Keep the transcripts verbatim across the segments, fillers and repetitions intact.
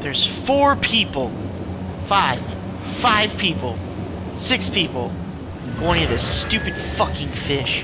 there's four people, five, five people, six people going into this stupid fucking fish.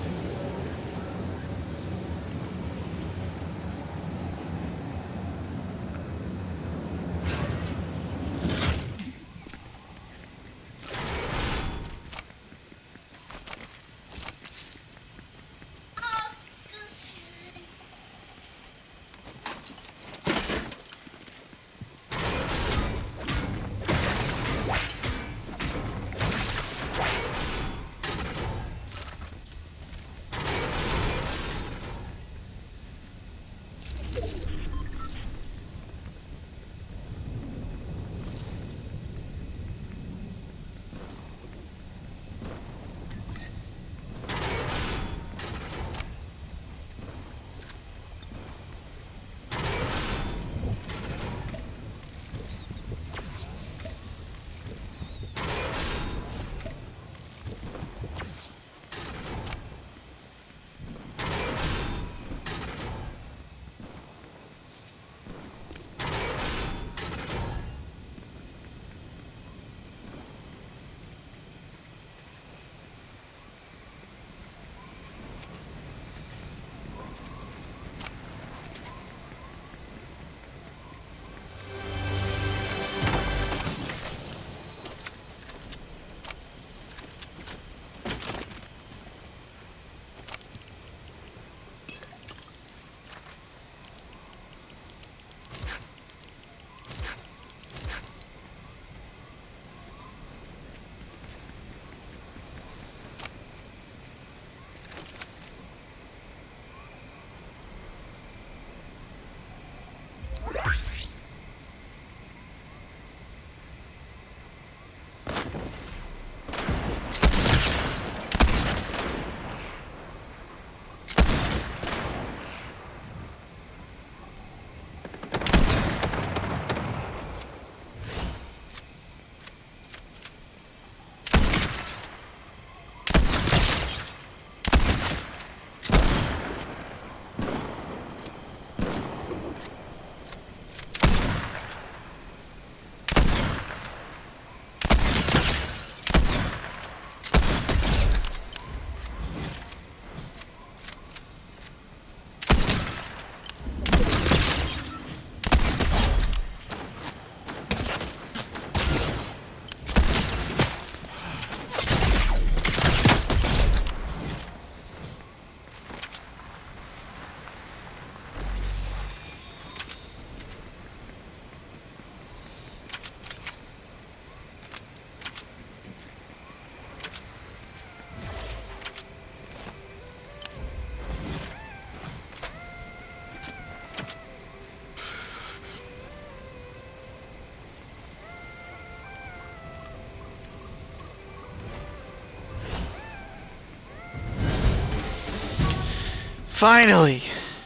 Finally!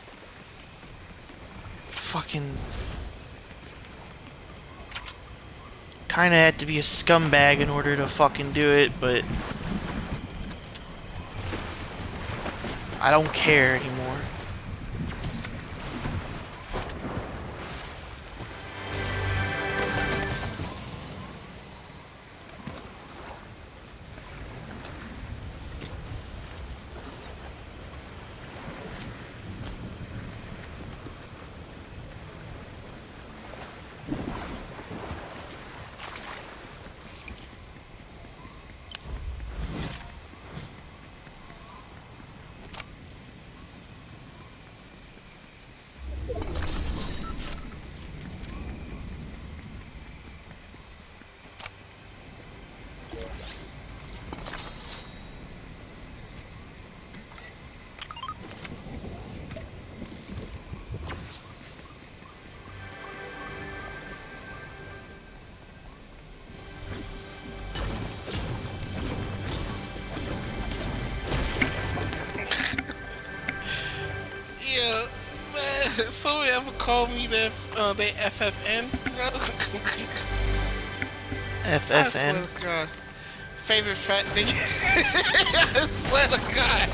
Fucking... Kinda had to be a scumbag in order to fucking do it, but... I don't care anymore. Somebody ever called me their uh, they F F N? F F N? I swear to God. Favorite fat nigga. I swear to God.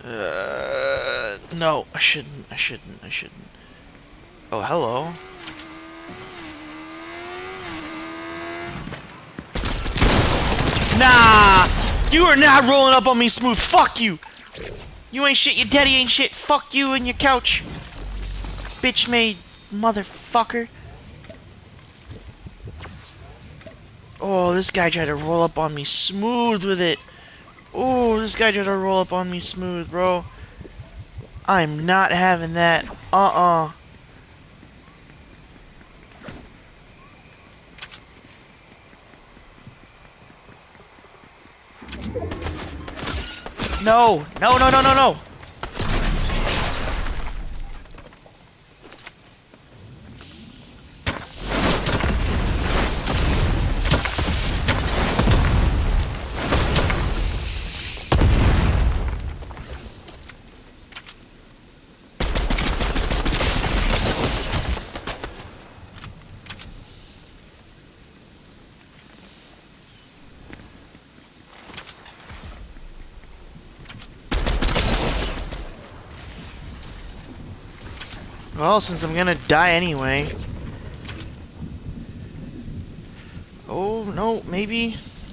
Uh, no, I shouldn't. I shouldn't. I shouldn't. Oh, hello. Nah! You are not rolling up on me smooth. Fuck you! You ain't shit, your daddy ain't shit. Fuck you and your couch. Bitch made motherfucker. Oh, this guy tried to roll up on me smooth with it. Oh, this guy tried to roll up on me smooth, bro. I'm not having that. Uh-uh. No! No, no, no, no, no! Well, since I'm gonna die anyway. Oh, no, maybe.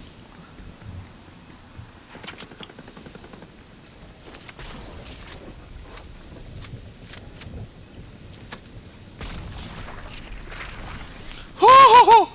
Ho ho ho!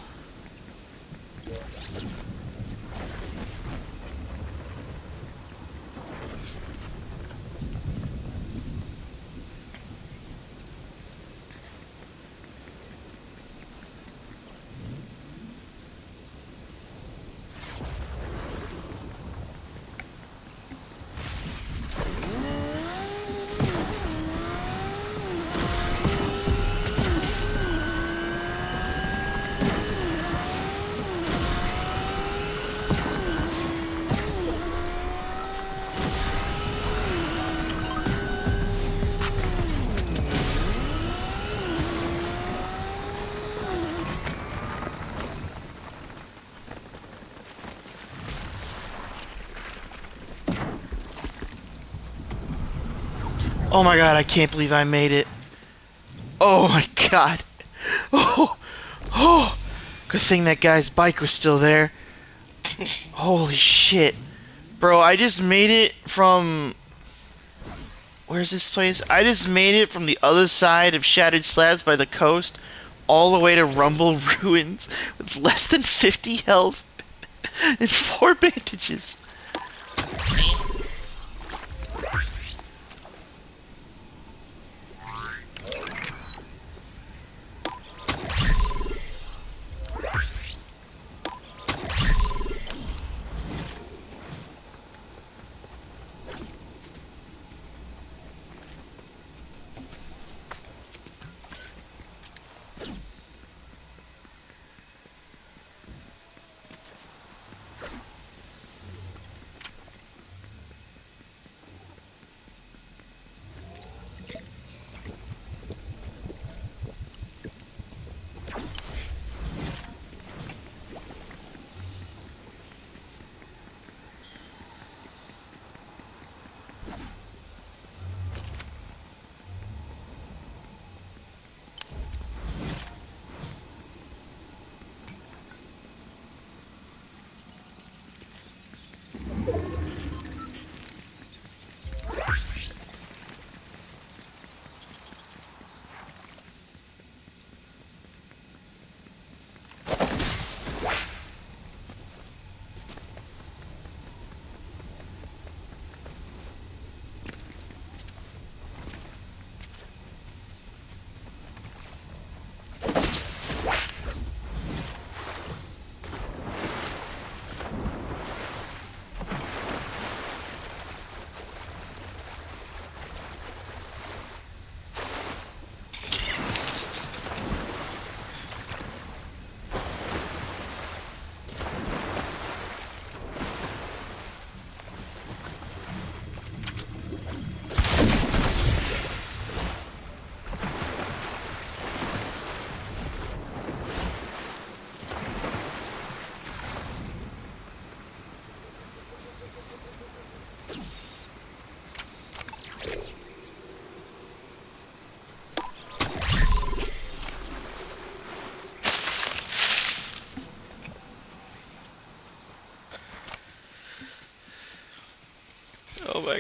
Oh my god, I can't believe I made it. Oh my god. Oh, oh. Good thing that guy's bike was still there. Holy shit. Bro, I just made it from... Where's this place? I just made it from the other side of Shattered Slabs by the coast all the way to Rumble Ruins with less than fifty health and four bandages.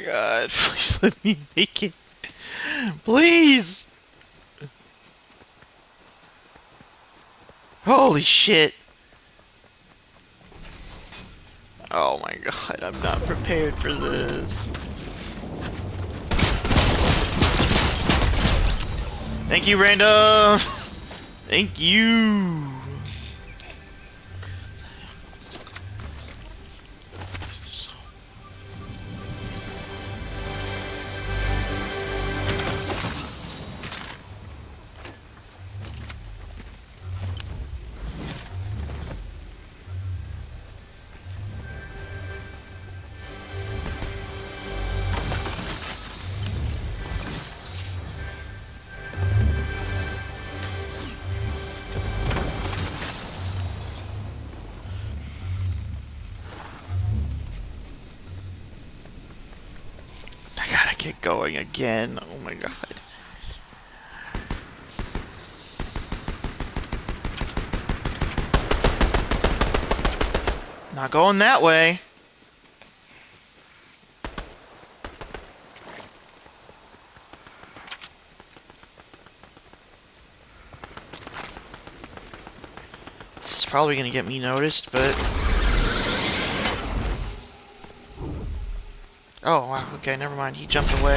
god, please let me make it. Please! Holy shit. Oh my god, I'm not prepared for this. Thank you, random! Thank you! Get going again. Oh my god. Not going that way. This is probably gonna get me noticed, but oh, wow, okay, never mind. He jumped away.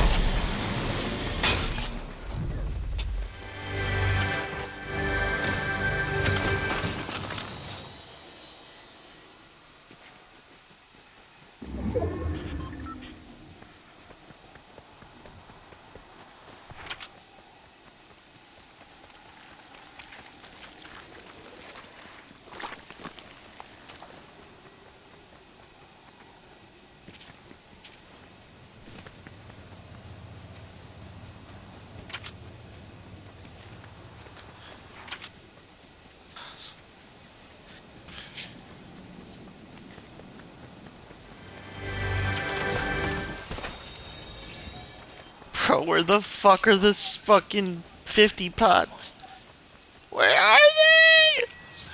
Bro, where the fuck are this fucking fifty pots? Where are they?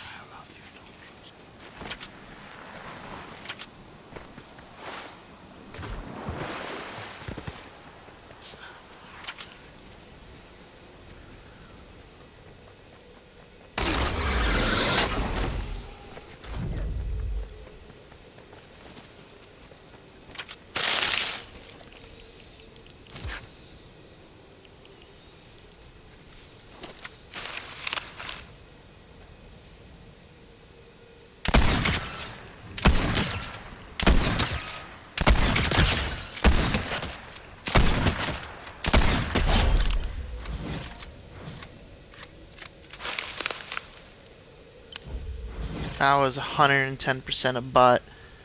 That was one hundred ten percent a bot.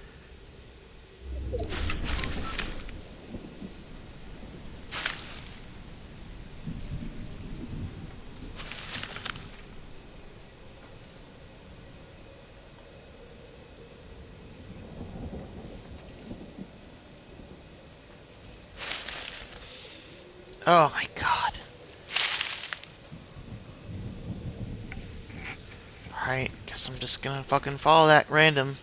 Oh my god. Alright, guess I'm just gonna fucking follow that random.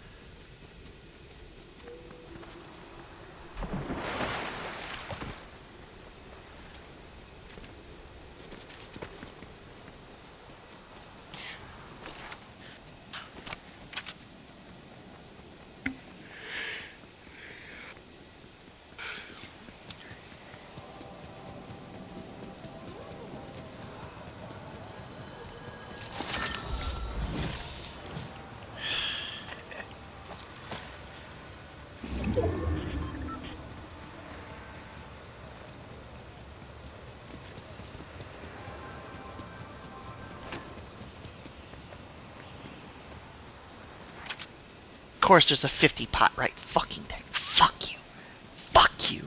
Of course there's a fifty pot right fucking there. Fuck you. Fuck you.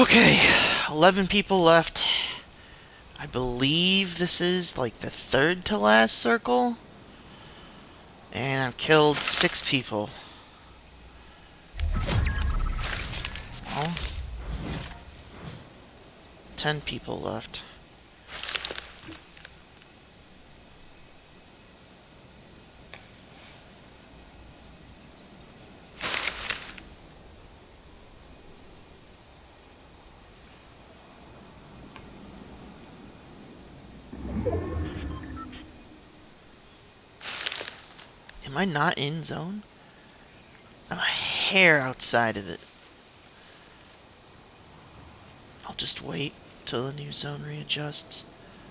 Okay, eleven people left. I believe this is like the third to last circle. And I've killed six people. Well, ten people left. Am I not in zone? I'm a hair outside of it. I'll just wait till the new zone readjusts.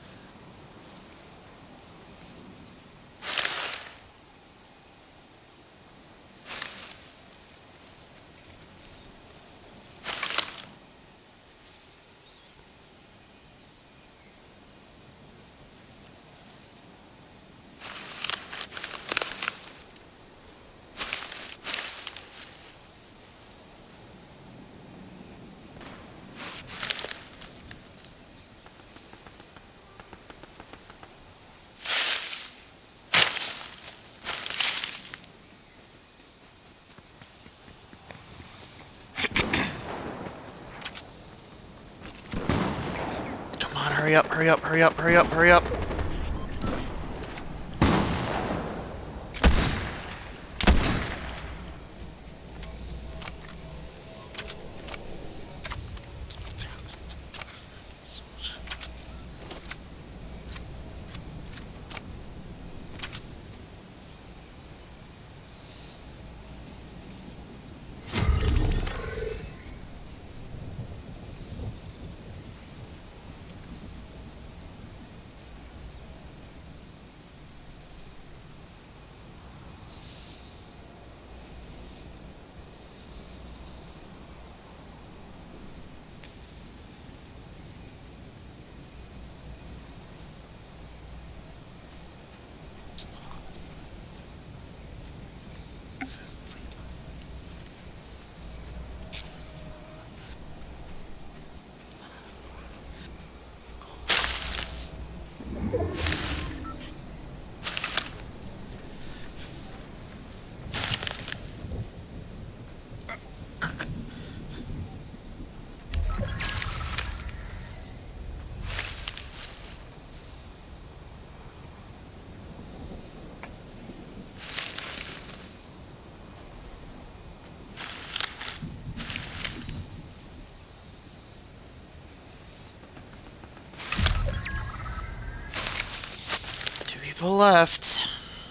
Hurry up, hurry up, hurry up, hurry up, hurry up. People left.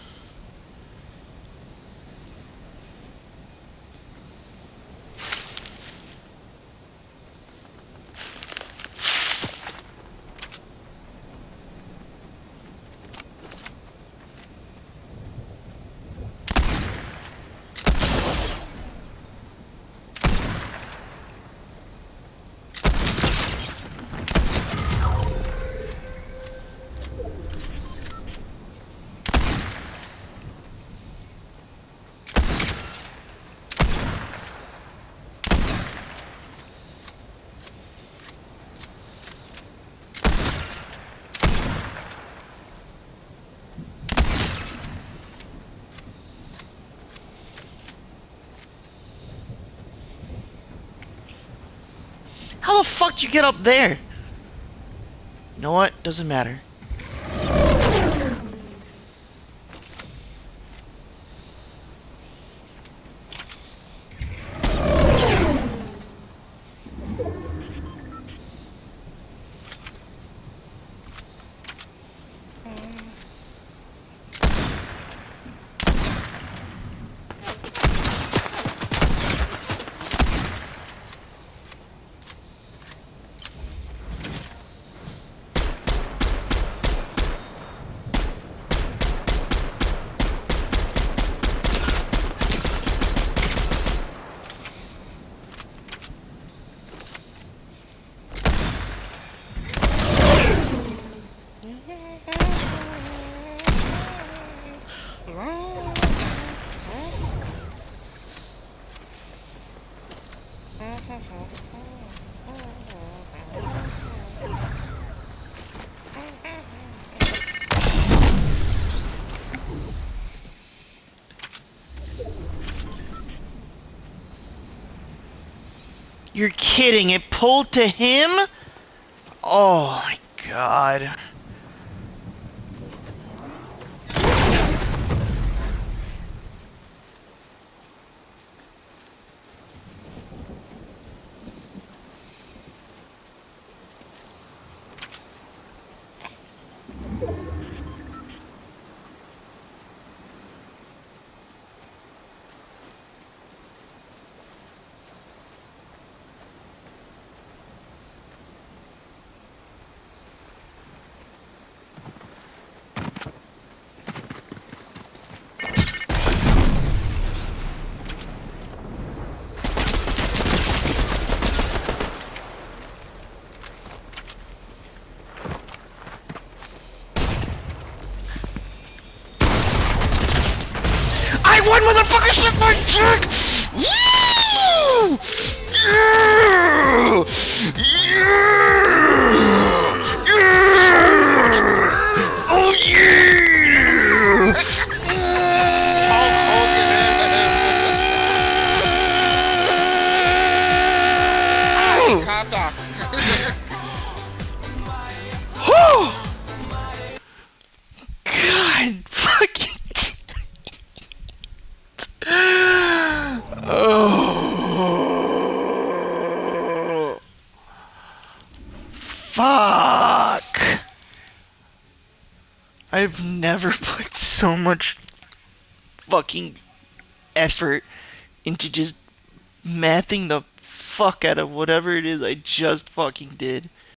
How the fuck did you get up there? You know what? Doesn't matter. You're kidding, it pulled to him? Oh my god. I won, motherfucker! Shit my dick! Woo! Yeah! Yeah! Yeah! Oh yeah! Hey, calm down. Whew! God fucking. Oh. Fuck. I've never put so much fucking effort into just mathing the fuck out of whatever it is I just fucking did.